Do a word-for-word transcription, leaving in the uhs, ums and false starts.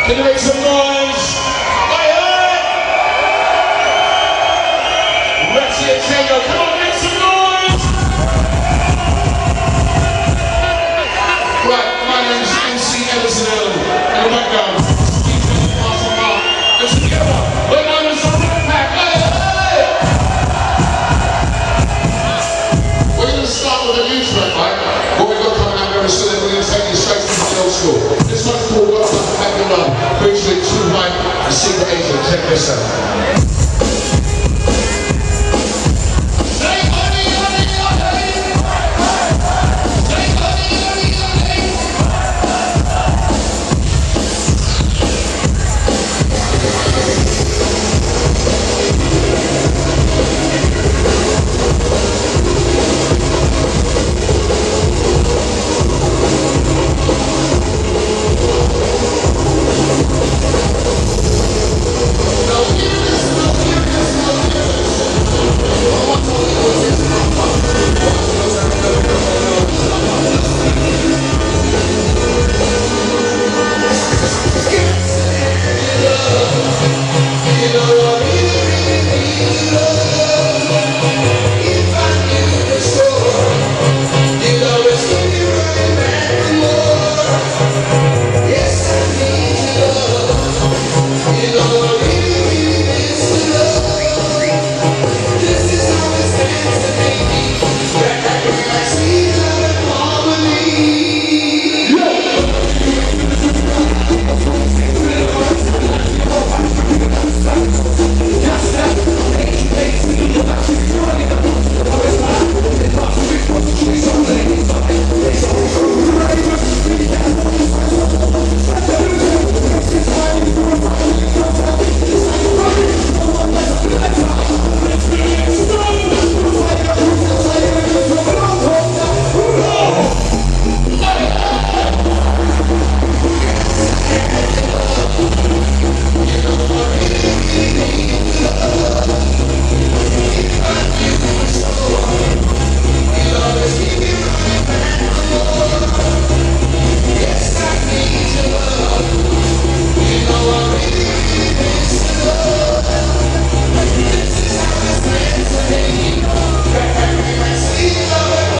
Can you make some noise? Oi, oi! Rexy and Tango, come on, make some noise! Right, my name is M C EVENSON. In the background, Steve and Martin Mark. And together, we're known as the RATPACK. Oi, oi! We're going to start with a new track, right? What we've got coming out very soon, we're going to take you straight to the old school. This one's called What's Up, Back and Run, featuring Two Hype and Secret Agent. Check this out.